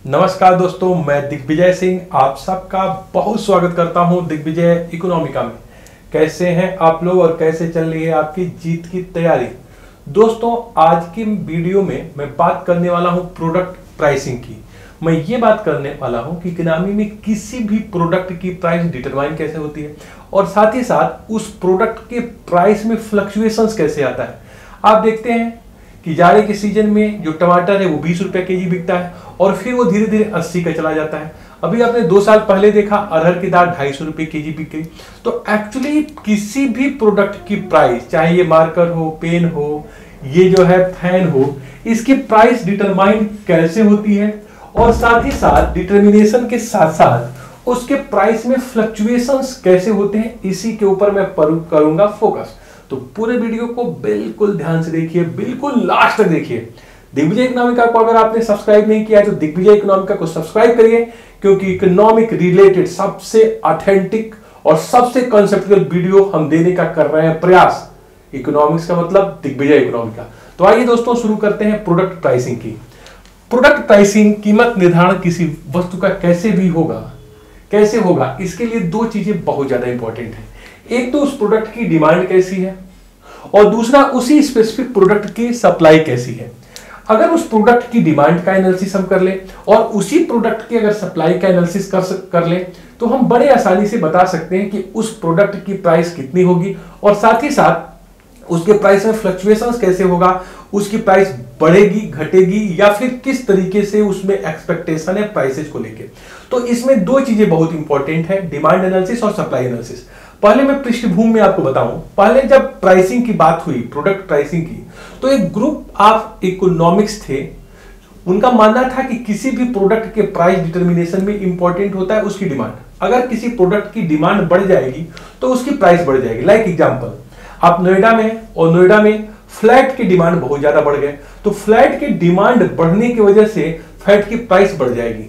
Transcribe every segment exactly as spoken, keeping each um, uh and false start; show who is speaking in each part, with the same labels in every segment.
Speaker 1: नमस्कार दोस्तों, मैं दिग्विजय सिंह आप सबका बहुत स्वागत करता हूं दिग्विजय इकोनॉमिका में। कैसे हैं आप लोग और कैसे चल रही है आपकी जीत की तैयारी। दोस्तों, आज की वीडियो में मैं बात करने वाला हूं प्रोडक्ट प्राइसिंग की। मैं ये बात करने वाला हूं कि इकोनॉमी में किसी भी प्रोडक्ट की प्राइस डिटरमाइन कैसे होती है और साथ ही साथ उस प्रोडक्ट के प्राइस में फ्लक्चुएशंस कैसे आता है। आप देखते हैं कि जाड़े के सीजन में जो टमाटर है वो बीस रुपए केजी बिकता है और फिर वो धीरे धीरे अस्सी का चला जाता है। अभी आपने दो साल पहले देखा अरहर की दाल ढाई सौ रुपए केजी बिक गई। तो एक्चुअली किसी भी प्रोडक्ट की प्राइस, चाहे ये मार्कर हो, पेन हो, ये जो है फैन हो, इसकी प्राइस डिटरमाइन कैसे होती है और साथ ही साथ डिटर्मिनेशन के साथ साथ उसके प्राइस में फ्लक्चुएशंस कैसे होते हैं, इसी के ऊपर मैं करूंगा फोकस। तो पूरे वीडियो को बिल्कुल ध्यान से देखिए, बिल्कुल लास्ट तक देखिए। दिग्विजय इकोनॉमिका को अगर आपने सब्सक्राइब नहीं किया है तो दिग्विजय इकोनॉमिका को सब्सक्राइब करिए, क्योंकि इकोनॉमिक रिलेटेड सबसे ऑथेंटिक और सबसे कॉन्सेप्चुअल वीडियो हम देने का कर रहे हैं प्रयास। इकोनॉमिक्स का मतलब दिग्विजय इकोनॉमिका। तो आइए दोस्तों शुरू करते हैं प्रोडक्ट प्राइसिंग की। प्रोडक्ट प्राइसिंग कीमत निर्धारण किसी वस्तु का कैसे भी होगा, कैसे होगा, इसके लिए दो चीजें बहुत ज्यादा इंपॉर्टेंट है। एक तो उस प्रोडक्ट की डिमांड कैसी है और दूसरा उसी स्पेसिफिक प्रोडक्ट की सप्लाई कैसी है। अगर उस प्रोडक्ट की डिमांड का एनालिसिस हम कर ले और उसी प्रोडक्ट की अगर सप्लाई का एनालिसिस कर कर ले तो हम बड़े आसानी से बता सकते हैं कि उस प्रोडक्ट की प्राइस कितनी होगी और साथ ही साथ उसके प्राइस में फ्लक्चुएशंस कैसे होगा, उसकी प्राइस बढ़ेगी, घटेगी या फिर किस तरीके से उसमें एक्सपेक्टेशन है प्राइसेस को लेके। तो इसमें दो चीजें बहुत इंपॉर्टेंट है, डिमांड एनालिसिस और सप्लाई एनालिसिस। पहले मैं पृष्ठभूमि में आपको बताऊं, पहले जब प्राइसिंग की बात हुई, प्रोडक्ट प्राइसिंग की, तो एक ग्रुप ऑफ इकोनॉमिक्स थे, उनका मानना था कि किसी भी प्रोडक्ट के प्राइस डिटर्मिनेशन में इंपॉर्टेंट होता है उसकी डिमांड। अगर किसी प्रोडक्ट की डिमांड बढ़ जाएगी तो उसकी प्राइस बढ़ जाएगी। लाइक एग्जांपल, आप नोएडा में और नोएडा में फ्लैट की डिमांड बहुत ज्यादा बढ़ गए तो फ्लैट की डिमांड बढ़ने की वजह से फ्लैट की प्राइस बढ़ जाएगी।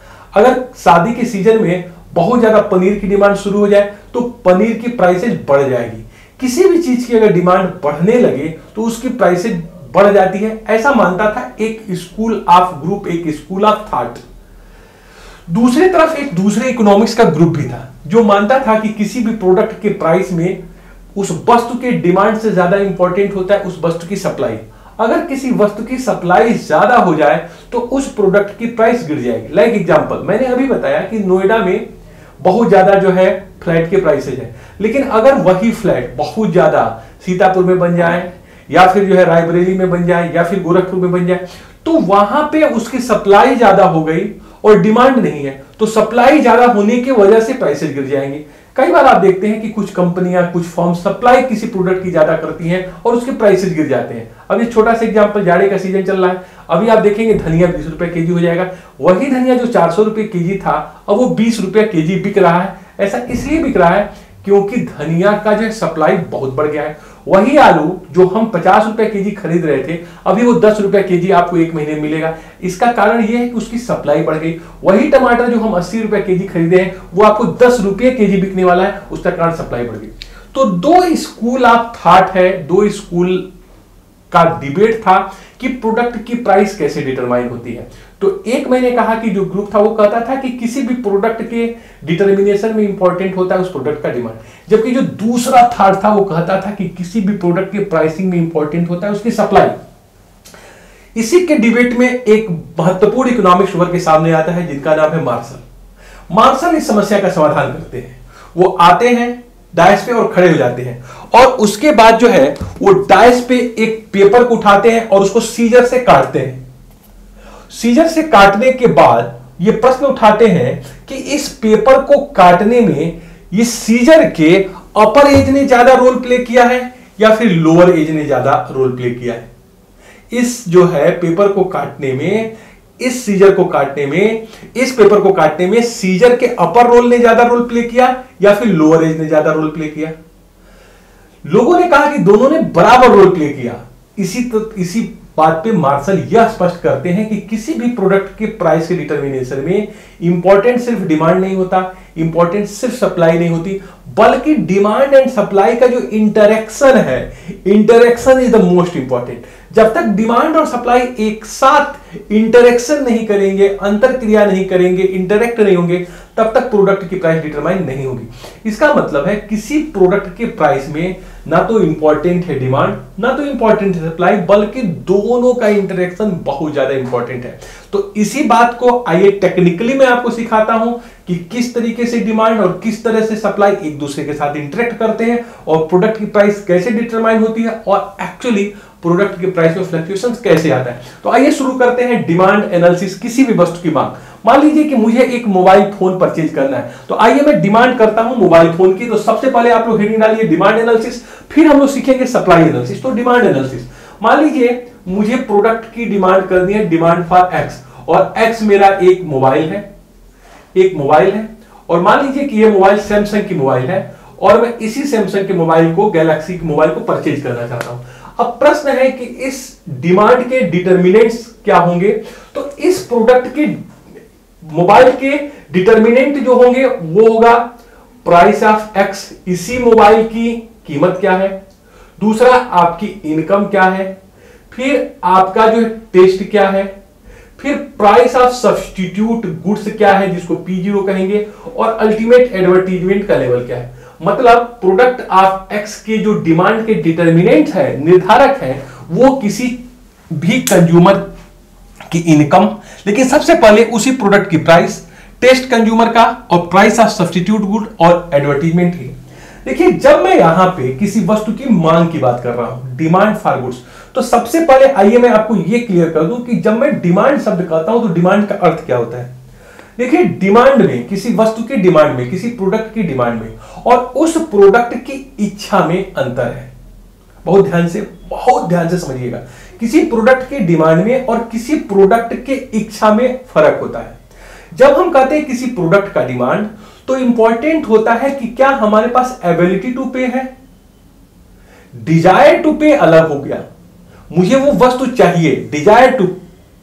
Speaker 1: अगर शादी के सीजन में बहुत ज्यादा पनीर की डिमांड शुरू हो जाए तो पनीर की प्राइसेज बढ़ जाएगी। किसी भी चीज की अगर डिमांड बढ़ने लगे तो उसकी प्राइसेज बढ़ जाती है। ऐसा मानता था एक स्कूल ऑफ ग्रुप, एक स्कूल ऑफ थॉट। दूसरी तरफ एक दूसरे इकोनॉमिक्स का ग्रुप भी था जो मानता था कि किसी भी प्रोडक्ट के प्राइस में उस वस्तु के डिमांड से ज्यादा इंपॉर्टेंट होता है उस वस्तु की सप्लाई। अगर किसी वस्तु की सप्लाई ज्यादा हो जाए तो उस प्रोडक्ट की प्राइस गिर जाएगी। लाइक एग्जांपल, मैंने अभी बताया कि नोएडा में बहुत ज्यादा जो है फ्लैट के प्राइसेज है, लेकिन अगर वही फ्लैट बहुत ज्यादा सीतापुर में बन जाए या फिर जो है रायबरेली में बन जाए या फिर गोरखपुर में बन जाए तो वहां पे उसकी सप्लाई ज्यादा हो गई और डिमांड नहीं है, तो सप्लाई ज्यादा होने की वजह से प्राइसेज गिर जाएंगे। कई बार आप देखते हैं कि कुछ कंपनियां, कुछ फर्म सप्लाई किसी प्रोडक्ट की ज्यादा करती हैं और उसके प्राइसेज गिर जाते हैं। अब ये छोटा सा एग्जांपल, जाड़े का सीजन चल रहा है, अभी आप देखेंगे धनिया बीस रुपए केजी हो जाएगा। वही धनिया जो चार सौ रुपए केजी था अब वो बीस रुपए केजी बिक रहा है। ऐसा इसलिए बिक रहा है क्योंकि धनिया का जो सप्लाई बहुत बढ़ गया है। वही आलू जो हम पचास रुपए केजी खरीद रहे थे अभी वो दस रुपए केजी आपको एक महीने में मिलेगा। इसका कारण यह है कि उसकी सप्लाई बढ़ गई। वही टमाटर जो हम अस्सी रुपए केजी खरीदे हैं वो आपको दस रुपए केजी बिकने वाला है, उसका कारण सप्लाई बढ़ गई। तो दो स्कूल ऑफ थॉट है, दो स्कूल का डिबेट था कि प्रोडक्ट की प्राइस कैसे डिटरमाइन होती है। तो एक मैंने कहा कि जो ग्रुप था वो कहता था कि किसी भी प्रोडक्ट के डिटर्मिनेशन में इंपॉर्टेंट होता है उस प्रोडक्ट का डिमांड, जबकि जो दूसरा थॉट था वो कहता था कि किसी भी प्रोडक्ट के प्राइसिंग में इंपॉर्टेंट होता है उसकी सप्लाई। इसी के डिबेट में एक महत्वपूर्ण इकोनॉमिक्स वर्ग के सामने आता है जिनका नाम है मार्शल। मार्शल इस समस्या का समाधान करते हैं। वो आते हैं डायस पे और खड़े हो जाते हैं और उसके बाद जो है वो डायस पे एक पेपर को उठाते हैं और उसको सीजर से काटते हैं। सीजर से काटने के बाद ये प्रश्न उठाते हैं कि इस पेपर को काटने में ये सीजर के अपर एज ने ज्यादा रोल प्ले किया है या फिर लोअर एज ने ज्यादा रोल प्ले किया है। इस जो है पेपर को काटने में, इस सीजर को काटने में, इस पेपर को काटने में सीजर के अपर रोल ने ज्यादा रोल प्ले किया या फिर लोअर एज ने ज्यादा रोल प्ले किया। लोगों ने कहा कि दोनों ने बराबर रोल प्ले किया। इसी तो इसी बात पे मार्शल यह स्पष्ट करते हैं कि किसी भी प्रोडक्ट के प्राइस के डिटर्मिनेशन में इंपॉर्टेंट सिर्फ डिमांड नहीं होता, इंपॉर्टेंट सिर्फ सप्लाई नहीं होती, बल्कि डिमांड एंड सप्लाई का जो इंटरेक्शन है, interaction is the most important. जब तक डिमांड और सप्लाई एक साथ इंटरेक्शन नहीं करेंगे, अंतर क्रिया नहीं करेंगे, इंटरेक्ट नहीं होंगे, तब तक प्रोडक्ट की प्राइस डिटरमाइन नहीं होगी। इसका मतलब है किसी प्रोडक्ट के प्राइस में ना तो इंपॉर्टेंट है डिमांड, ना तो इंपॉर्टेंट है सप्लाई, बल्कि दोनों का इंटरेक्शन बहुत ज्यादा इंपॉर्टेंट है। तो इसी बात को आइए टेक्निकली मैं आपको सिखाता हूं कि किस तरीके से डिमांड और किस तरह से सप्लाई एक दूसरे के साथ इंटरेक्ट करते हैं और प्रोडक्ट की प्राइस कैसे डिटरमाइन होती है और एक्चुअली प्रोडक्ट के प्राइस में फ्लक्चुएशंस कैसे आता है। तो आइए शुरू करते हैं डिमांड एनालिसिस किसी भी वस्तु की मांग। मान लीजिए कि मुझे एक मोबाइल फोन परचेज करना है, तो आइए मैं डिमांड करता हूं मोबाइल फोन की। तो सबसे पहले आप लोग हेडिंग डालिए डिमांड एनालिसिस, फिर हम लोग सीखेंगे सप्लाई एनालिसिस। तो डिमांड एनालिसिस, मान लीजिए मुझे प्रोडक्ट की डिमांड करनी है, डिमांड फॉर एक्स, और एक्स मेरा एक मोबाइल है, एक मोबाइल है, और मान लीजिए कि ये मोबाइल सैमसंग की मोबाइल है और मैं इसी सैमसंग के मोबाइल को, गैलेक्सी के मोबाइल को परचेज करना चाहता हूं। अब प्रश्न है कि इस डिमांड के डिटरमिनेंट्स क्या होंगे। तो इस प्रोडक्ट के मोबाइल के डिटरमिनेंट जो होंगे वो होगा प्राइस ऑफ एक्स, इसी मोबाइल की कीमत क्या है, दूसरा आपकी इनकम क्या है, फिर आपका जो टेस्ट क्या है, फिर प्राइस ऑफ सब्स्टिट्यूट गुड्स क्या है जिसको पी जीरो कहेंगे, और अल्टीमेट एडवर्टीजमेंट का लेवल क्या है। मतलब प्रोडक्ट ऑफ एक्स के जो डिमांड के डिटरमिनेंट है, निर्धारक है, वो किसी भी कंज्यूमर की इनकम, लेकिन सबसे पहले उसी प्रोडक्ट की प्राइस, टेस्ट कंज्यूमर का, और प्राइस ऑफ सब्स्टिट्यूट गुड और एडवर्टीजमेंट की। देखिए जब मैं यहां पे किसी वस्तु की मांग की बात कर रहा हूं, डिमांड फॉर गुड्स, तो सबसे पहले आइए मैं आपको यह क्लियर कर दूं कि जब मैं डिमांड शब्द कहता हूं तो डिमांड का अर्थ क्या होता है। देखिए डिमांड में, किसी वस्तु की डिमांड में, किसी प्रोडक्ट की डिमांड में और उस प्रोडक्ट की इच्छा में अंतर है। बहुत ध्यान से, बहुत ध्यान से समझिएगा, किसी प्रोडक्ट की डिमांड में और किसी प्रोडक्ट के इच्छा में फर्क होता है। जब हम कहते हैं किसी प्रोडक्ट का डिमांड, तो इंपॉर्टेंट होता है कि क्या हमारे पास एबिलिटी टू पे है। डिजायर टू पे अलग हो गया, मुझे वो वस्तु चाहिए, डिजायर टू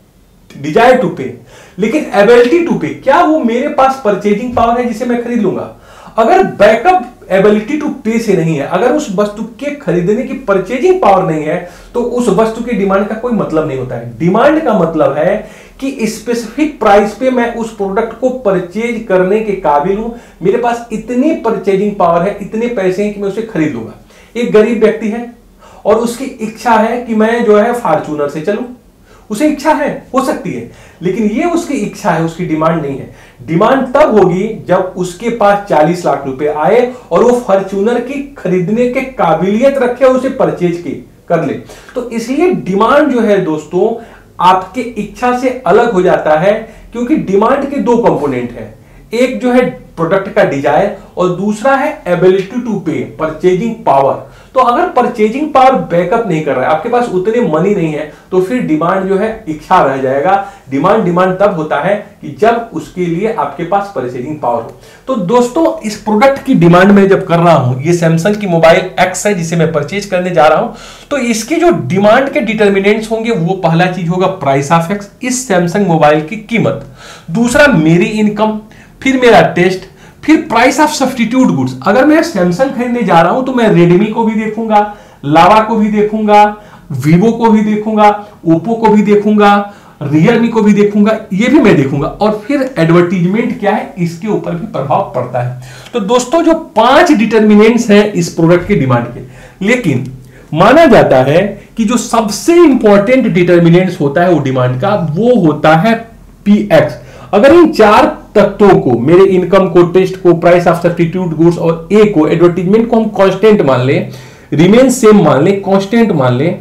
Speaker 1: डिजायर टू पे, लेकिन एबिलिटी टू पे, क्या वो मेरे पास परचेजिंग पावर है जिसे मैं खरीद लूंगा। अगर बैकअप एबिलिटी टू पे से नहीं है, अगर उस वस्तु के खरीदने की परचेजिंग पावर नहीं है, तो उस वस्तु की डिमांड का कोई मतलब नहीं होता है। डिमांड का मतलब है कि स्पेसिफिक प्राइस पे मैं उस प्रोडक्ट को परचेज करने के काबिल हूं, मेरे पास इतनी परचेजिंग पावर है, इतने पैसे हैं कि मैं उसे खरीद लूंगा। एक गरीब व्यक्ति है और उसकी इच्छा है कि मैं जो है फॉर्च्यूनर से चलूं, उसे इच्छा है, हो सकती है, लेकिन ये उसकी इच्छा है, उसकी डिमांड नहीं है। डिमांड तब होगी जब उसके पास चालीस लाख रुपए आए और वो फॉर्च्यूनर की खरीदने के काबिलियत रखे और उसे परचेज की कर ले। तो इसलिए डिमांड जो है दोस्तों आपके इच्छा से अलग हो जाता है, क्योंकि डिमांड के दो कंपोनेंट हैं, एक जो है प्रोडक्ट का डिजायर और दूसरा है ability to pay, purchasing power. तो अगर परचेजिंग पावर बैकअप नहीं कर रहा है, आपके पास उतने मनी नहीं है, तो फिर डिमांड जो है इच्छा रह जाएगा। डिमांड डिमांड तब होता है कि जब उसके लिए आपके पास परचेजिंग पावर हो। तो दोस्तों इस प्रोडक्ट की डिमांड में जब कर रहा हूं, ये सैमसंग की मोबाइल एक्स है जिसे मैं परचेज करने जा रहा हूं, तो इसके जो डिमांड के डिटर्मिनेंट्स होंगे वो पहला चीज होगा प्राइस ऑफ एक्स, इस सैमसंग मोबाइल की कीमत, दूसरा मेरी इनकम, फिर मेरा टेस्ट, फिर प्राइस ऑफ सब्स्टिट्यूट गुड्स। अगर मैं सैमसंग खरीदने जा रहा हूं तो मैं रेडमी को भी देखूंगा, लावा को भी देखूंगा, वीवो को भी देखूंगा, ओप्पो को भी देखूंगा, रियलमी को भी देखूंगा, ये भी मैं देखूंगा, और फिर एडवर्टीजमेंट क्या है इसके ऊपर भी प्रभाव पड़ता है। तो दोस्तों जो पांच डिटर्मिनेंट्स हैं इस प्रोडक्ट की डिमांड के, लेकिन माना जाता है कि जो सबसे इंपॉर्टेंट डिटर्मिनेंट्स होता है वो डिमांड का, वो होता है पी एक्स। अगर इन चार तत्वों को, मेरे इनकम को, टेस्ट को, प्राइस ऑफ सब्स्टिट्यूट गुड्स और ए को, एडवर्टीजमेंट को हम कांस्टेंट मान लें, रिमेन सेम मान लें, कांस्टेंट मान लें,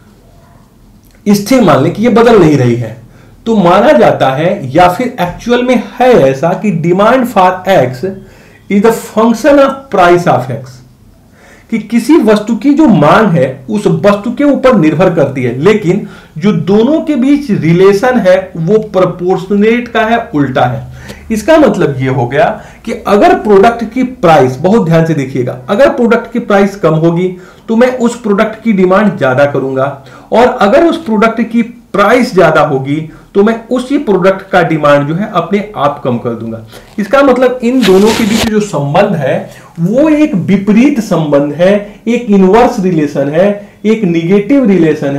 Speaker 1: स्थिर मान लें कि ये बदल नहीं रही है, तो माना जाता है या फिर एक्चुअल में है ऐसा कि demand for X is the function of price of X, कि किसी वस्तु की जो मांग है उस वस्तु के ऊपर निर्भर करती है, लेकिन जो दोनों के बीच रिलेशन है वो प्रोपोर्शनेट का है, उल्टा है। इसका मतलब ये हो गया कि अगर प्रोडक्ट की प्राइस, बहुत ध्यान से देखिएगा, अगर प्रोडक्ट की प्राइस कम होगी तो मैं उस प्रोडक्ट की डिमांड ज्यादा करूंगा, और अगर उस प्रोडक्ट की प्राइस ज्यादा होगी तो मैं उसी प्रोडक्ट का डिमांड जो है अपने आप कम कर दूंगा। इसका मतलब इन दोनों के बीच जो संबंध है वो एक विपरीत संबंध है, एक इनवर्स रिलेशन है, एक निगेटिव रिलेशन है,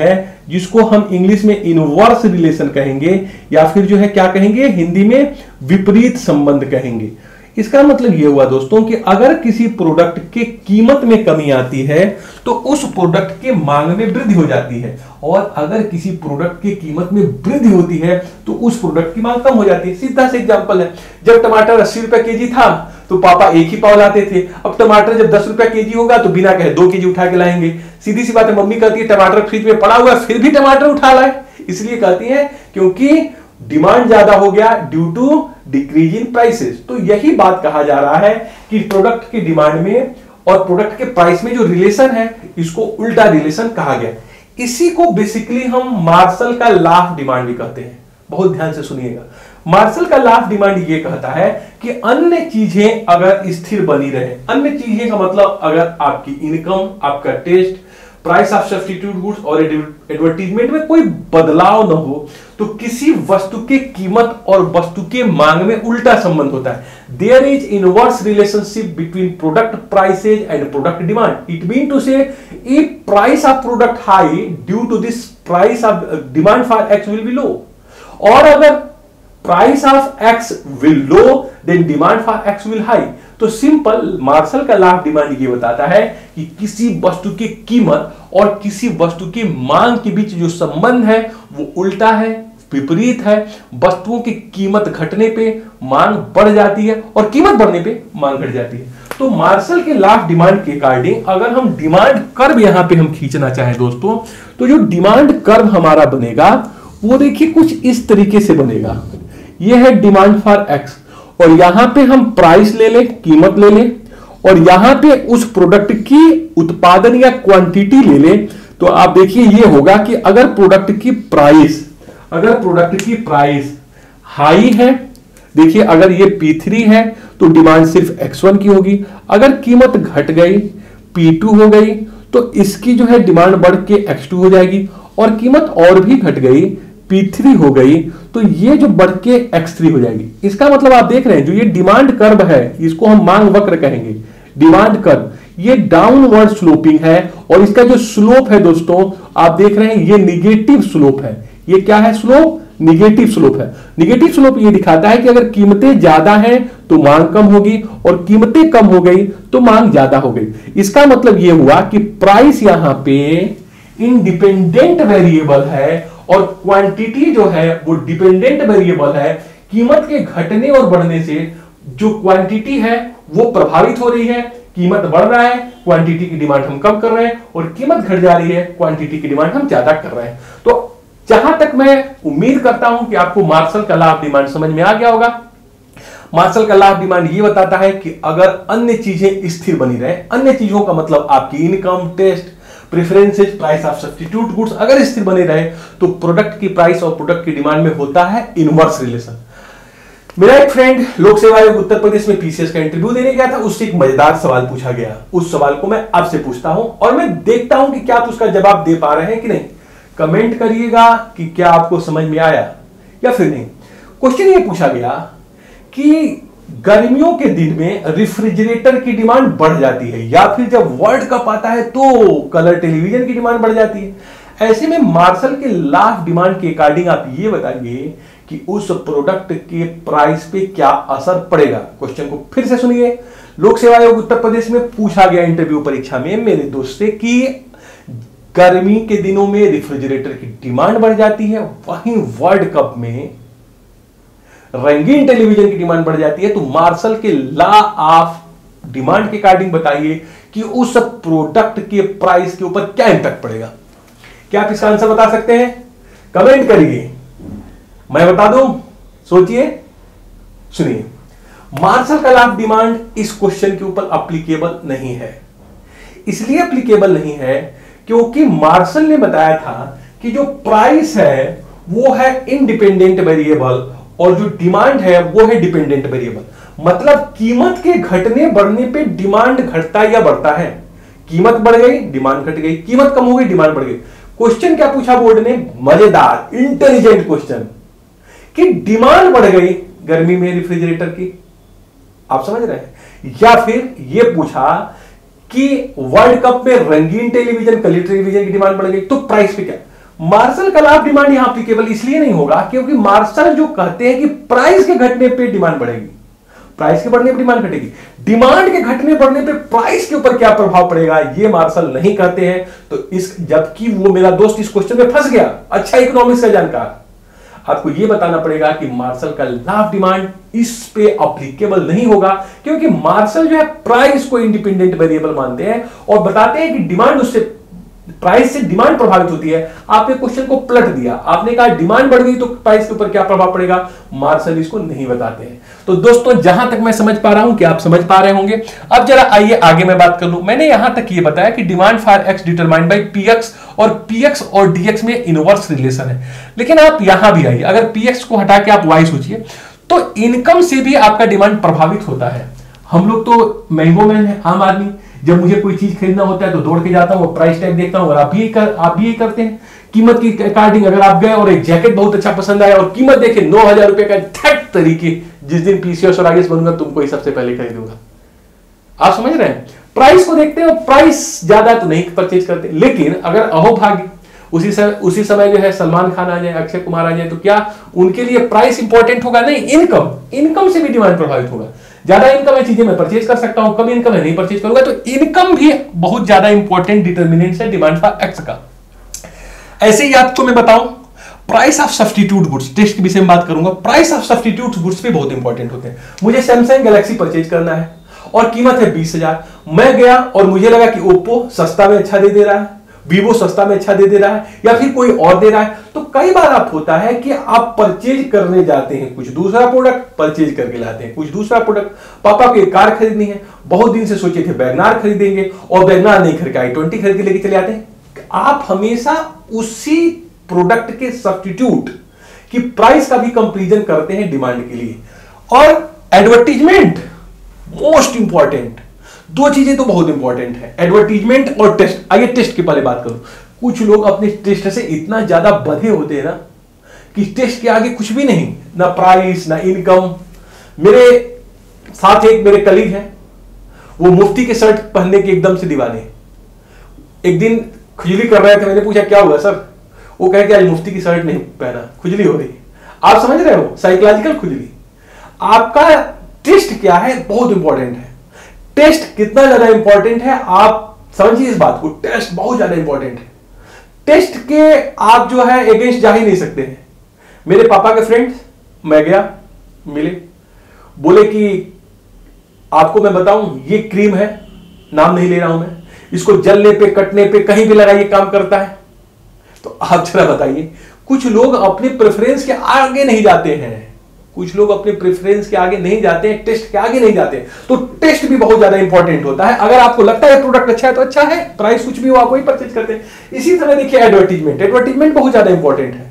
Speaker 1: जिसको हम इंग्लिश में इनवर्स रिलेशन कहेंगे, या फिर जो है क्या कहेंगे हिंदी में विपरीत संबंध कहेंगे। इसका मतलब यह हुआ दोस्तों कि अगर किसी प्रोडक्ट के कीमत में कमी आती है तो उस प्रोडक्ट के मांग में वृद्धि हो जाती है, और अगर किसी प्रोडक्ट की कीमत में वृद्धि होती है तो उस प्रोडक्ट की मांग कम हो जाती है। सीधा सा एग्जांपल है, जब टमाटर अस्सी रुपए केजी था तो पापा एक ही पाव लाते थे, अब टमाटर जब दस रुपए केजी होगा तो बिना कहे दो केजी उठा के लाएंगे। सीधी सी बात है, मम्मी कहती है टमाटर फ्रिज में पड़ा हुआ है फिर भी टमाटर उठा लाए, इसलिए कहती है क्योंकि डिमांड ज्यादा हो गया due to decrease in prices. तो यही बात कहा जा रहा है कि प्रोडक्ट की डिमांड में और प्रोडक्ट के प्राइस में जो रिलेशन है इसको उल्टा रिलेशन कहा गया। इसी को बेसिकली हम मार्शल का लॉ ऑफ डिमांड भी कहते हैं। बहुत ध्यान से सुनिएगा, मार्शल का लॉ ऑफ डिमांड ये कहता है कि अन्य चीजें अगर स्थिर बनी रहे, अन्य चीजें का मतलब अगर आपकी इनकम, आपका taste, price of substitute goods और एडवर्टीजमेंट में कोई बदलाव न हो, तो किसी वस्तु के कीमत और वस्तु के मांग में उल्टा संबंध होता है। There is inverse relationship between product prices and product demand. It mean to say if price of product high due to this price of demand for X will be low, और अगर price of X will low then demand for X will high. तो simple Marshall का law of demand ये बताता है कि किसी वस्तु की कीमत और किसी वस्तु की मांग के बीच जो संबंध है वो उल्टा है, विपरीत है। वस्तुओं की कीमत घटने पे मांग बढ़ जाती है और कीमत बढ़ने पे मांग घट जाती है। तो मार्शल के लॉ ऑफ डिमांड के अकॉर्डिंग अगर हम डिमांड कर्व यहां पे हम खींचना चाहें दोस्तों, तो जो डिमांड कर्व हमारा बनेगा वो देखिए कुछ इस तरीके से बनेगा। ये है डिमांड फॉर एक्स, और यहां पे हम प्राइस ले लें, कीमत ले लें, और यहां पे उस प्रोडक्ट की उत्पादन या क्वांटिटी ले लें। तो आप देखिए ये होगा कि अगर प्रोडक्ट की प्राइस अगर प्रोडक्ट की प्राइस हाई है, देखिए अगर ये पी थ्री है तो डिमांड सिर्फ एक्स वन की होगी। अगर कीमत घट गई, पी टू हो गई, तो इसकी जो है डिमांड बढ़ के एक्स टू हो जाएगी, और कीमत और भी घट गई, पी थ्री हो गई, तो ये जो बढ़ के एक्स थ्री हो जाएगी। इसका मतलब आप देख रहे हैं जो ये डिमांड कर्व है इसको हम मांग वक्र कहेंगे। डिमांड कर्व ये डाउनवर्ड स्लोपिंग है, और इसका जो स्लोप है दोस्तों आप देख रहे हैं ये निगेटिव स्लोप है। ये क्या है स्लोप? निगेटिव स्लोप है। निगेटिव स्लोप ये दिखाता है कि अगर कीमतें ज्यादा हैं तो मांग कम होगी, और कीमतें कम हो गई तो मांग ज्यादा हो गई। इसका मतलब ये हुआ कि प्राइस यहां पे इंडिपेंडेंट वेरिएबल है और क्वांटिटी जो है वो डिपेंडेंट वेरिएबल है। कीमत के घटने और बढ़ने से जो क्वांटिटी है वो प्रभावित हो रही है। कीमत बढ़ रहा है, क्वांटिटी की डिमांड हम कम कर रहे हैं, और कीमत घट जा रही है, क्वांटिटी की डिमांड हम ज्यादा कर रहे हैं। तो जहां तक मैं उम्मीद करता हूं कि आपको मार्शल का लॉ ऑफ डिमांड समझ में आ गया होगा। मार्शल का लॉ ऑफ डिमांड ये बताता है कि अगर अन्य चीजें स्थिर बनी रहे, अन्य चीजों का मतलब आपकी income, taste, preferences, price of substitute goods अगर स्थिर बने रहे तो प्रोडक्ट की प्राइस और प्रोडक्ट की डिमांड में होता है इनवर्स रिलेशन। मेरा एक फ्रेंड लोक सेवा आयोग उत्तर प्रदेश में पीसीएस का इंटरव्यू देने गया था, उससे एक मजेदार सवाल पूछा गया। उस सवाल को मैं आपसे पूछता हूं और मैं देखता हूं कि क्या आप उसका जवाब दे पा रहे हैं कि नहीं। कमेंट करिएगा कि क्या आपको समझ में आया या फिर नहीं। क्वेश्चन ये पूछा गया कि गर्मियों के दिन में रेफ्रिजरेटर की डिमांड बढ़ जाती है, या फिर जब वर्ल्ड कप आता है तो कलर टेलीविजन की डिमांड बढ़ जाती है। ऐसे में मार्शल के लॉ ऑफ डिमांड के अकॉर्डिंग आप ये बताइए कि उस प्रोडक्ट के प्राइस पे क्या असर पड़ेगा। क्वेश्चन को फिर से सुनिए। लोक सेवा आयोग उत्तर प्रदेश में पूछा गया इंटरव्यू परीक्षा में मेरे दोस्त से कि गर्मी के दिनों में रेफ्रिजरेटर की डिमांड बढ़ जाती है, वहीं वर्ल्ड कप में रंगीन टेलीविजन की डिमांड बढ़ जाती है। तो मार्शल के लॉ ऑफ डिमांड के अकॉर्डिंग बताइए कि उस प्रोडक्ट के प्राइस के ऊपर क्या इंपैक्ट पड़ेगा। क्या आप इसका आंसर बता सकते हैं? कमेंट करिए, मैं बता दूं। सोचिए, सुनिए। मार्शल का लॉ ऑफ डिमांड इस क्वेश्चन के ऊपर एप्लीकेबल नहीं है। इसलिए एप्लीकेबल नहीं है क्योंकि मार्शल ने बताया था कि जो प्राइस है वो है इंडिपेंडेंट वेरिएबल और जो डिमांड है वो है डिपेंडेंट वेरिएबल। मतलब कीमत के घटने बढ़ने पे डिमांड घटता या बढ़ता है। कीमत बढ़ गई, डिमांड घट गई, कीमत कम हो गई, डिमांड बढ़ गई। क्वेश्चन क्या पूछा बोर्ड ने? मजेदार इंटेलिजेंट क्वेश्चन कि डिमांड बढ़ गई गर्मी में रेफ्रिजरेटर की, आप समझ रहे हैं, या फिर यह पूछा कि वर्ल्ड कप में रंगीन टेलीविजन, कलर टेलीविजन की डिमांड बढ़ गई तो प्राइस पे क्या। मार्शल का लाभ डिमांड यहां एप्लीकेबल इसलिए नहीं होगा क्योंकि मार्शल जो कहते हैं कि प्राइस के घटने पे डिमांड बढ़ेगी, प्राइस के बढ़ने पर डिमांड घटेगी, डिमांड के घटने बढ़ने पे प्राइस के ऊपर क्या प्रभाव पड़ेगा ये मार्शल नहीं कहते हैं। तो इस जबकि वो मेरा दोस्त इस क्वेश्चन में फंस गया, अच्छा इकोनॉमिक्स का जानकार, आपको यह बताना पड़ेगा कि मार्शल का लाभ डिमांड इस पे एप्लीकेबल नहीं होगा क्योंकि मार्शल जो है प्राइस को इंडिपेंडेंट वेरिएबल मानते हैं और बताते हैं कि डिमांड उससे प्राइस से डिमांड प्रभावित होती है। आपने क्वेश्चन को पलट दिया, आपने कहा डिमांड बढ़ गई तो प्राइस के ऊपर क्या प्रभाव पड़ेगा, मार्शल इसको नहीं बताते हैं। तो दोस्तों जहां तक मैं समझ पा रहा हूं कि आप समझ पा रहे होंगे। अब जरा आइए आगे मैं बात कर लूं। मैंने यहां तक ये बताया कि demand for X determined by PX और पीएक्स और डीएक्स में इनवर्स रिलेशन है। लेकिन आप यहां भी आइए, अगर पीएक्स को हटा के आप वाई सोचिए तो इनकम से भी आपका डिमांड प्रभावित होता है। हम लोग तो महंगो मैन है, आम आदमी, जब मुझे कोई चीज खरीदना होता है तो दौड़ के जाता हूं, प्राइस टैग देखता हूं और आप भी कर, आप भी यही करते हैं। कीमत की कार्डिंग, अगर आप गए और एक जैकेट बहुत अच्छा पसंद आया और कीमत देखे नौ हजार रुपए का, थट तरीके जिस दिन पीसीएस और आगे बनूंगा तुमको ही सबसे पहले खरीदूंगा। आप समझ रहे हैं, प्राइस को देखते हैं और प्राइस ज्यादा तो नहीं परचेज करते। लेकिन अगर अहोभाग्य उसी समय उसी समय जो है सलमान खान आ जाए, अक्षय कुमार आ जाए, तो क्या उनके लिए प्राइस इंपॉर्टेंट होगा? नहीं, इनकम इनकम से भी डिमांड प्रभावित होगा। ज्यादा इनकम है चीजें मैं परचेज कर सकता हूं, कम इनकम है नहीं परचेज करूंगा। तो इनकम भी बहुत ज्यादा इंपॉर्टेंट डिटर्मिनेंट है डिमांड फॉर एक्स का। ऐसे ही आपको मैं बताऊं, price of substitute goods, taste के विषय में बात करूंगा। प्राइस ऑफ सब्स्टिट्यूट गुड्स भी बहुत इंपॉर्टेंट होते हैं। मुझे सैमसंग गैलेक्सी परचेज करना है और कीमत है बीस हजार। मैं गया और मुझे लगा कि ओप्पो सस्ता में अच्छा दे दे रहा है, वीवो सस्ता में अच्छा दे दे रहा है, या फिर कोई और दे रहा है। तो कई बार आप होता है कि आप परचेज करने जाते हैं कुछ दूसरा प्रोडक्ट, परचेज करके लाते हैं कुछ दूसरा प्रोडक्ट। पापा को एक कार खरीदनी है, बहुत दिन से सोचे थे वैगनार खरीदेंगे और वैगनार नहीं खरीद के आई ट्वेंटी खरीद के लेके चले आते हैं। आप हमेशा उसी प्रोडक्ट के सब्स्टिट्यूट की प्राइस का भी कंपैरिजन करते हैं डिमांड के लिए। और एडवर्टीजमेंट मोस्ट इंपॉर्टेंट, दो चीजें तो बहुत इंपॉर्टेंट है, एडवर्टीजमेंट और टेस्ट। आइए टेस्ट के पहले बात करूं। कुछ लोग अपने टेस्ट से इतना ज्यादा बधे होते हैं ना कि टेस्ट के आगे कुछ भी नहीं, ना प्राइस ना इनकम। मेरे साथ एक मेरे कलीग हैं, वो मुफ्ती के शर्ट पहनने के एकदम से दीवाने। एक दिन खुजली कर रहे थे, मैंने पूछा क्या हुआ सर? वो कहे कि आज मुफ्ती की शर्ट नहीं पहना, खुजली हो रही। आप समझ रहे हो, साइकोलॉजिकल खुजली। आपका टेस्ट क्या है बहुत इंपॉर्टेंट है। टेस्ट कितना ज्यादा इंपॉर्टेंट है आप समझिए इस बात को, टेस्ट बहुत ज्यादा इंपॉर्टेंट है। टेस्ट के आप जो है अगेंस्ट जा ही नहीं सकते हैं। मेरे पापा के फ्रेंड्स, मैं गया मिले, बोले कि आपको मैं बताऊं ये क्रीम है, नाम नहीं ले रहा हूं मैं, इसको जलने पे कटने पे कहीं भी लगाइए काम करता है। तो आप जरा बताइए, कुछ लोग अपने प्रेफरेंस के आगे नहीं जाते हैं, कुछ लोग अपने प्रेफरेंस के आगे नहीं जाते हैं, टेस्ट के आगे नहीं जाते हैं। तो टेस्ट भी बहुत ज्यादा इंपॉर्टेंट होता है। अगर आपको लगता है प्रोडक्ट अच्छा है तो अच्छा है, प्राइस कुछ भी हो आप वही परचेज करते हैं। इसी तरह देखिए एडवर्टीजमेंट, एडवर्टीजमेंट बहुत ज्यादा इंपॉर्टेंट है।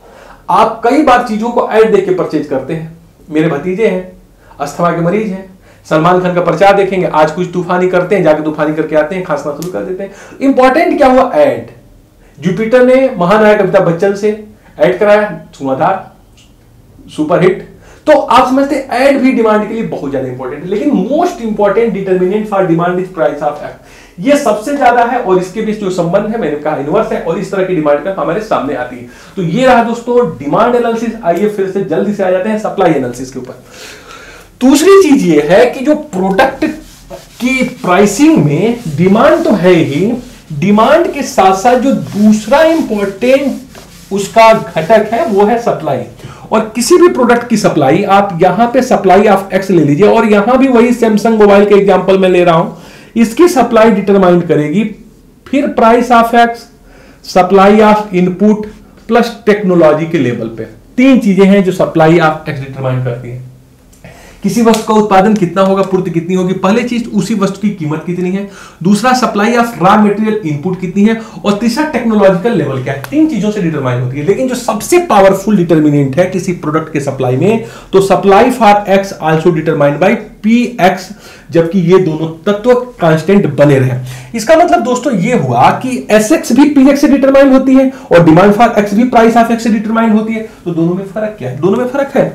Speaker 1: आप कई बार चीजों को ऐड देख के परचेज करते हैं। मेरे भतीजे हैं, अस्थमा के मरीज हैं, सलमान खान का प्रचार देखेंगे, आज कुछ तूफानी करते हैं, जाके तूफानी करके आते हैं, खांसना शुरू कर देते हैं। इंपॉर्टेंट क्या हुआ? ऐड। जुपिटर ने महानायक अमिताभ बच्चन से ऐड कराया, धुआंधार, सुपरहिट। तो आप समझते हैं ऐड भी डिमांड के लिए बहुत ज्यादा इंपॉर्टेंट है। लेकिन most important determinant for demand is price of X. ये सबसे ज्यादा है और इसके बीच जो संबंध है मैंने कहा इनवर्स है, और इस तरह की डिमांड का हमारे सामने आती है। तो ये रहा दोस्तों डिमांड एनालिसिस। आइए फिर से जल्दी से आ जाते हैं सप्लाई एनालिसिस के ऊपर। दूसरी चीज ये है कि जो प्रोडक्ट की प्राइसिंग में डिमांड तो है ही, डिमांड के साथ साथ जो दूसरा इंपॉर्टेंट उसका घटक है वो है सप्लाई। और किसी भी प्रोडक्ट की सप्लाई, आप यहां पे सप्लाई ऑफ एक्स ले लीजिए, और यहां भी वही सैमसंग मोबाइल के एग्जांपल में ले रहा हूं, इसकी सप्लाई डिटरमाइन करेगी फिर price of X, supply of input plus technology के लेवल पे। तीन चीजें हैं जो सप्लाई ऑफ एक्स डिटरमाइन करती है। किसी वस्तु का उत्पादन कितना होगा, पूर्ति कितनी होगी, पहले चीज उसी वस्तु की कीमत कितनी है, दूसरा supply of raw material input कितनी है, और तीसरा टेक्नोलॉजिकल लेवल क्या है। तीन चीजों से डिटरमाइन होती है। लेकिन जो सबसे पावरफुल डिटर्मिनेंट है किसी प्रोडक्ट के सप्लाई में, तो supply for X also determined by P X, जबकि ये दोनों तत्व कांस्टेंट बने रहे। इसका मतलब दोस्तों ये हुआ कि एस एक्स भी पी एक्स से डिटरमाइन होती है और डिमांड फॉर एक्स भी प्राइस ऑफ एक्स से डिटरमाइन होती है। तो दोनों में फर्क क्या है? दोनों में फर्क है।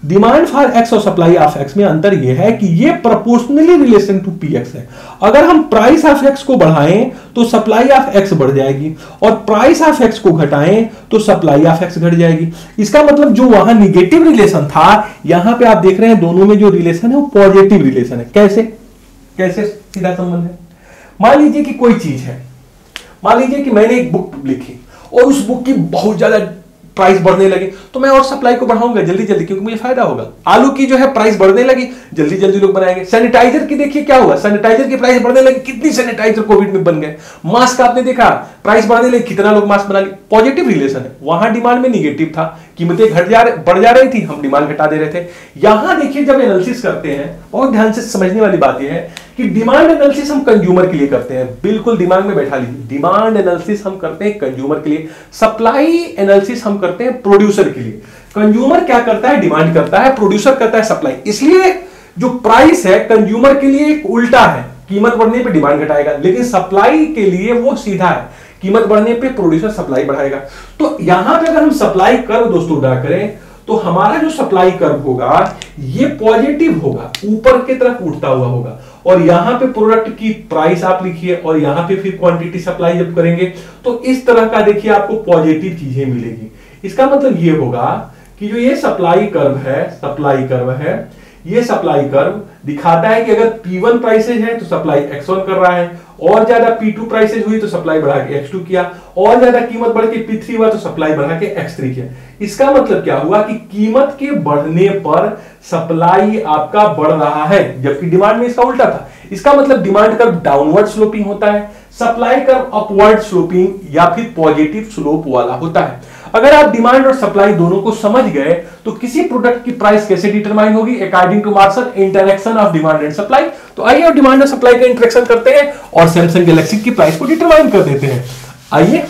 Speaker 1: डिमांड फॉर एक्स और सप्लाई ऑफ एक्स में अंतर यह है कि ये proportionally relation to P X है। अगर हम प्राइस ऑफ एक्स को बढ़ाएं तो सप्लाई ऑफ एक्स बढ़ जाएगी, और प्राइस ऑफ एक्स को घटाएं तो सप्लाई ऑफ एक्स घट जाएगी। इसका मतलब जो वहां निगेटिव रिलेशन था, यहां पे आप देख रहे हैं दोनों में जो रिलेशन है वो पॉजिटिव रिलेशन है। कैसे कैसे सीधा संबंध है। मान लीजिए कि कोई चीज है, मान लीजिए कि मैंने एक बुक लिखी और उस बुक की बहुत ज्यादा प्राइस बढ़ने लगी, तो मैं और सप्लाई को बढ़ाऊंगा जल्दी जल्दी, क्योंकि मुझे फायदा होगा। आलू की जो है प्राइस बढ़ने लगी, जल्दी जल्दी लोग बनाएंगे। सैनिटाइजर की देखिए क्या हुआ, सैनिटाइजर की प्राइस बढ़ने लगी, कितनी सैनिटाइजर कोविड में बन गए। मास्क आपने देखा प्राइस बढ़ने लगी, कितना लोग मास्क बना लिए। पॉजिटिव रिलेशन है। वहां डिमांड में निगेटिव था, कीमतें घट जा रहे बढ़ जा रही थी, हम डिमांड घटा दे रहे थे। यहां देखिए जब एनालिसिस करते हैं, बहुत ध्यान से समझने वाली बात यह है कि डिमांड एनालिसिस हम कंज्यूमर के लिए करते हैं। बिल्कुल दिमाग में बैठा लीजिए, डिमांड एनालिसिस हम करते हैं कंज्यूमर के लिए, सप्लाई एनालिसिस हम करते हैं प्रोड्यूसर के लिए। कंज्यूमर क्या करता है, डिमांड करता है, प्रोड्यूसर करता है सप्लाई। इसलिए जो प्राइस है कंज्यूमर के लिए एक उल्टा है, कीमत बढ़ने पे डिमांड घटाएगा, लेकिन सप्लाई के लिए वो सीधा है, कीमत बढ़ने पे प्रोड्यूसर सप्लाई बढ़ाएगा। तो यहां पे अगर हम सप्लाई कर्व दोस्तों ड्रा करें तो हमारा जो सप्लाई कर्व होगा ये पॉजिटिव होगा, ऊपर की तरफ उठता हुआ होगा, और यहां पे प्रोडक्ट की प्राइस आप लिखिए और यहां पे फिर क्वांटिटी सप्लाई जब करेंगे तो इस तरह का देखिए आपको पॉजिटिव चीजें मिलेगी। इसका मतलब ये होगा कि जो ये सप्लाई कर्व है, सप्लाई कर्व है, ये सप्लाई कर्व दिखाता है कि अगर पी वन प्राइसेज है तो सप्लाई एक्स वन कर रहा है, और ज्यादा पी टू प्राइसेज हुई तो सप्लाई बढ़ा के एक्स टू किया, और ज्यादा कीमत बढ़ के पी थ्री हुआ तो सप्लाई बढ़ा के एक्स थ्री किया। इसका मतलब क्या हुआ कि कीमत के बढ़ने पर सप्लाई आपका बढ़ रहा है, जबकि डिमांड में इसका उल्टा था। इसका मतलब डिमांड कर्व डाउनवर्ड स्लोपिंग होता है, सप्लाई कर्व अपवर्ड स्लोपिंग या फिर पॉजिटिव स्लोप वाला होता है। अगर आप डिमांड और सप्लाई दोनों को समझ गए तो किसी प्रोडक्ट की प्राइस कैसे डिटरमाइन होगी, according to Marshall interaction of demand and supply. तो आइए और डिमांड और सप्लाई का इंटरेक्शन करते हैं और सैमसंग गैलेक्सी की प्राइस को डिटरमाइन कर देते हैं। आइए,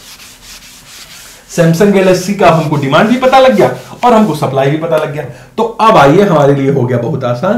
Speaker 1: सैमसंग गैलेक्सी का हमको डिमांड भी पता लग गया और हमको सप्लाई भी पता लग गया। तो अब आइए, हमारे लिए हो गया बहुत आसान।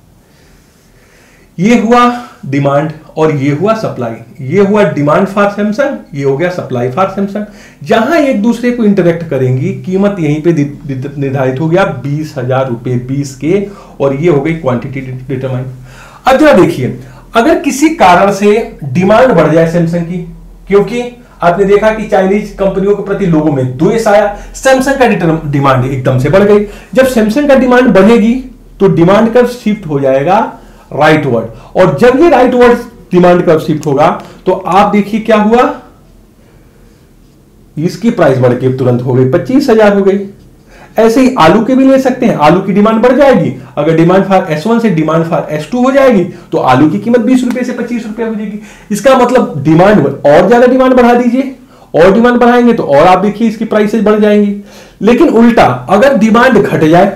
Speaker 1: ये हुआ डिमांड और ये हुआ सप्लाई, ये हुआ डिमांड फॉर सैमसंग, ये हो गया सप्लाई फॉर सैमसंग। जहां एक दूसरे को इंटरेक्ट करेंगी, कीमत यहीं पे निर्धारित हो गया बीस हजार रुपए बीस के, और ये हो गई क्वांटिटी डिटरमाइन। अब जरा देखिए, अगर किसी कारण से डिमांड बढ़ जाए सैमसंग की, क्योंकि आपने देखा कि चाइनीज कंपनियों के प्रति लोगों में द्वेष आया, सैमसंग का डिमांड एकदम से बढ़ गई। जब सैमसंग का डिमांड बढ़ेगी तो डिमांड कर्व शिफ्ट हो जाएगा राइट वर्ड, और जब ये rightward demand curve shift होगा तो आप देखिए क्या हुआ, इसकी प्राइस बढ़ के तुरंत हो गई पच्चीस हजार हो गई। ऐसे ही आलू के भी ले सकते हैं, आलू की डिमांड बढ़ जाएगी, अगर डिमांड फॉर एस वन से डिमांड फॉर एस टू हो जाएगी तो आलू की कीमत बीस रुपए से पच्चीस रुपए हो जाएगी। इसका मतलब डिमांड और ज्यादा डिमांड बढ़ा दीजिए, और डिमांड बढ़ाएंगे तो और आप देखिए इसकी प्राइसेस बढ़ जाएंगी। लेकिन उल्टा, अगर डिमांड घट जाए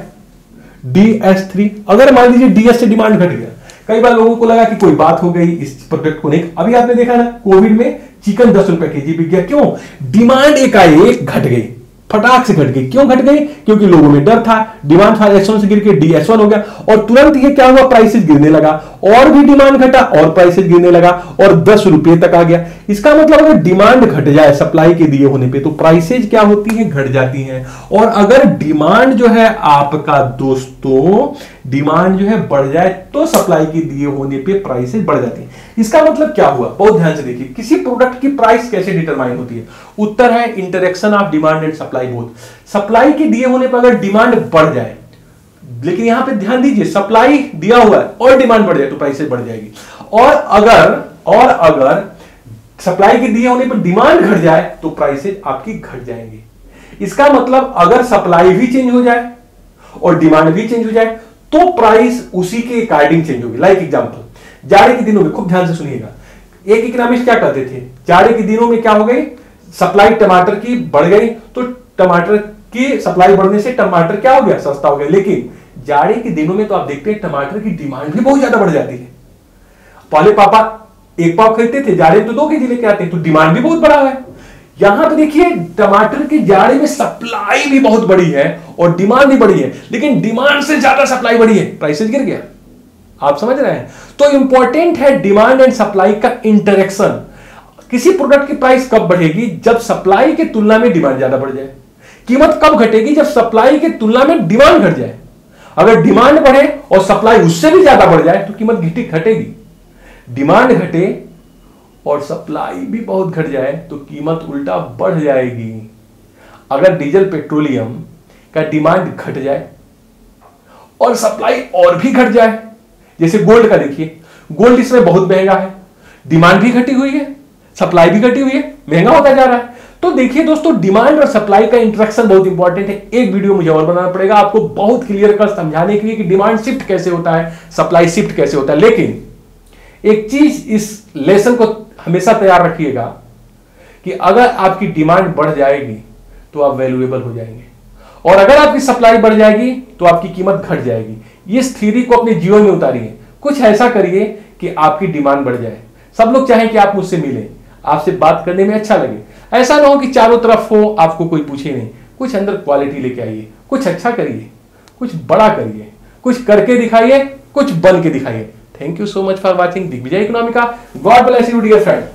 Speaker 1: डी एस थ्री, अगर मान लीजिए डी एस से डिमांड घट गया, कई बार लोगों को लगा कि कोई बात हो गई इस प्रोडक्ट को नहीं, अभी आपने देखा ना कोविड में चिकन दस रुपए केजी बिक गया, क्यों? डिमांड एकाएक घट गई, फटाक से घट गई। क्यों घट गई? क्योंकि लोगों में डर था, डिमांड था एस वन से गिर के डी एस वन हो गया, और तुरंत ये क्या हुआ, प्राइसेस गिरने लगा, और भी डिमांड घटा और प्राइसेस गिरने लगा और दस रुपए तक आ गया। इसका मतलब अगर डिमांड घट जाए सप्लाई के दिए होने पे तो प्राइसेज क्या होती है, घट जाती हैं। और अगर डिमांड जो है आपका दोस्तों, डिमांड जो है बढ़ जाए तो सप्लाई के दिए होने पे प्राइसेज बढ़ जाती है। इसका मतलब क्या हुआ, बहुत ध्यान से देखिए, किसी प्रोडक्ट की प्राइस कैसे डिटरमाइन होती है? उत्तर है interaction of demand and supply both. Supply के दिए होने पर अगर डिमांड बढ़ जाए, लेकिन यहां पे ध्यान दीजिए, सप्लाई दिया हुआ है और डिमांड बढ़ जाए तो प्राइसेस बढ़ जाएगी, और अगर और अगर सप्लाई के दिए होने पर डिमांड घट जाए तो प्राइसेस आपकी घट जाएंगी। इसका मतलब अगर सप्लाई भी चेंज हो जाए और डिमांड भी चेंज हो जाए तो प्राइस उसी के अकॉर्डिंग चेंज होगी। लाइक एग्जांपल, जाड़े के दिनों में, खूब ध्यान से सुनिएगा, एक इकोनॉमिस्ट क्या करते थे, जाड़े के दिनों में क्या हो गई, सप्लाई टमाटर की बढ़ गई, तो टमाटर की सप्लाई बढ़ने से टमाटर क्या हो गया, सस्ता हो गया। लेकिन जाड़े के दिनों में तो आप देखते हैं टमाटर की डिमांड भी बहुत ज्यादा बढ़ जाती है। पहले पापा एक पाव खरीदते थे, जाड़े में तो दो केजी लेके आते हैं, तो डिमांड भी बहुत बड़ा है। यहां पे देखिए टमाटर के जाड़े में सप्लाई भी बहुत बड़ी है और डिमांड भी बड़ी है, लेकिन डिमांड से ज्यादा सप्लाई बड़ी है, प्राइसेस गिर गया। आप समझ रहे हैं? तो इंपॉर्टेंट है डिमांड एंड सप्लाई का इंटरेक्शन। किसी प्रोडक्ट की प्राइस कब बढ़ेगी, जब सप्लाई की तुलना में डिमांड ज्यादा बढ़ जाए। कीमत कब घटेगी, जब सप्लाई की तुलना में डिमांड घट जाए। अगर डिमांड बढ़े और सप्लाई उससे भी ज्यादा बढ़ जाए तो कीमत घटी घटेगी। डिमांड घटे और सप्लाई भी बहुत घट जाए तो कीमत उल्टा बढ़ जाएगी। अगर डीजल पेट्रोलियम का डिमांड घट जाए और सप्लाई और भी घट जाए, जैसे गोल्ड का देखिए, गोल्ड इसमें बहुत महंगा है, डिमांड भी घटी हुई है, सप्लाई भी घटी हुई है, महंगा होता जा रहा है। तो देखिए दोस्तों, डिमांड और सप्लाई का इंटरेक्शन बहुत इंपॉर्टेंट है। एक वीडियो मुझे और बनाना पड़ेगा आपको बहुत क्लियर कर समझाने के लिए कि डिमांड शिफ्ट कैसे होता है, सप्लाई शिफ्ट कैसे होता है। लेकिन एक चीज इस लेसन को हमेशा तैयार रखिएगा कि अगर आपकी डिमांड बढ़ जाएगी तो आप वैल्यूएबल हो जाएंगे, और अगर आपकी सप्लाई बढ़ जाएगी तो आपकी कीमत घट जाएगी। इस थ्योरी को अपने जीवन में उतारिए। कुछ ऐसा करिए कि आपकी डिमांड बढ़ जाए। सब लोग चाहें कि आप मुझसे मिलें, आपसे बात करने में अच्छा लगे। ऐसा ना हो कि चारों तरफ हो, आपको कोई पूछे नहीं। कुछ अंदर क्वालिटी लेके आइए, कुछ अच्छा करिए, कुछ बड़ा करिए, कुछ करके दिखाइए, कुछ बन के दिखाइए। Thank you so much for watching Digvijay Economica. God bless you dear friend.